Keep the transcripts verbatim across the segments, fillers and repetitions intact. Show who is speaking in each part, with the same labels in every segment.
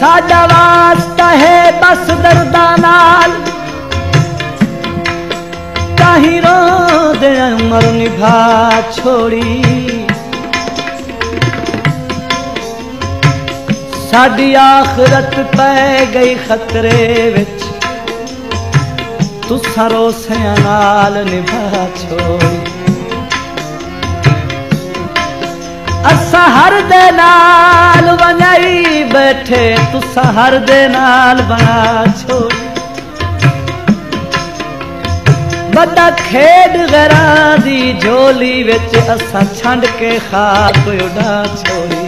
Speaker 1: साडा वास्ता है बस दर्दा नाल ताही रो दे उमर निभा छोड़ी साडी आखरत पै गई खतरे विच तुसा रोसियां नाल निभा छोड़ी असा हर दे नाल वनाई बैठे तुसा हर दे नाल बना छोड़ी बड़ा खेड गरा दी झोली विच असा छंड के खाक उड़ा छोड़ी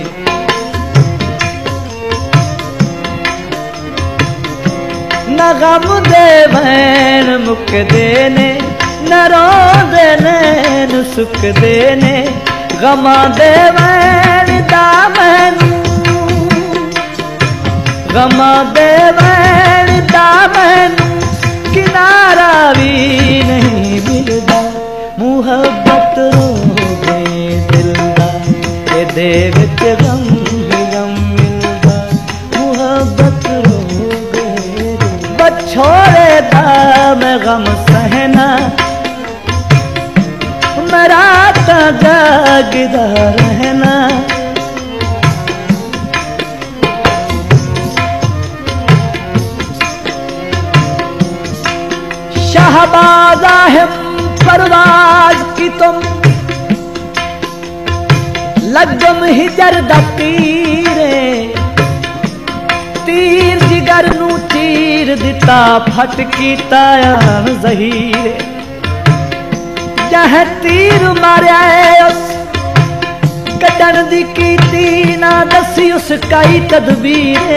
Speaker 1: न गम दे वैन मुकदे ने न रोंदे नैन सुकदे ने गमा दे वैन दा मैनू गमा दे वैन दा मैनू किनारा भी नहीं मिलदा मुहब्बत रोवे दिल दा एदे विच गम ही गम मिलदा मुहब्बत छोड़े दा मैं गम सहना मेरा ता जागदा रहना शाहबाज़ है परवाज की तुम लगम हिजर दा तीरे तीर जिगर नू तीर दिता फट कीता आन ज़हीरे जह तीर मारिया उस कटन दी कीती ना दसी उस काई तदबीरे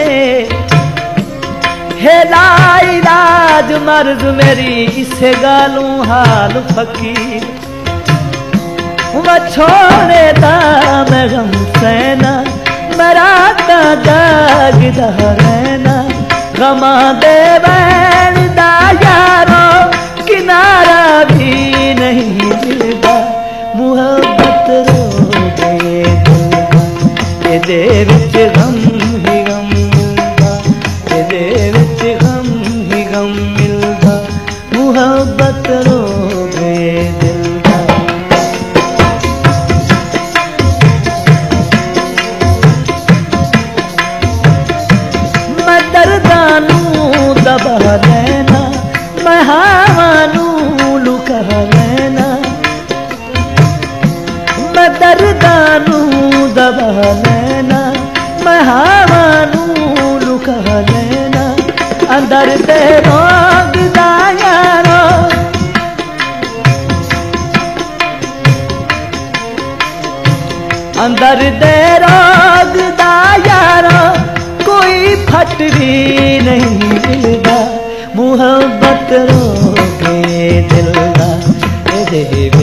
Speaker 1: हे लाइलाज मर्ज मेरी इसे गालू हाल फकीर मैं छोड़े दा मैं गम सहना मेरा ता जागदा रहना गमा दे वैन दा यारो किनारा भी नहीं मिलदा मुहब्बत रोवे दिल एदे विच गम ही गम मिलदा एदे विच गम ही गम मिलदा मुहब्बत रोवे दिल दबा लेना मैं हवानू लुका लेना मैं दर्दानू दबा लेना मैं हवानू लुका लेना अंदर ते रोगदा यारो अंदर दे रोगदा यारो कोई फट भी नहीं मिलदा मुहब्बत रोके दिल दा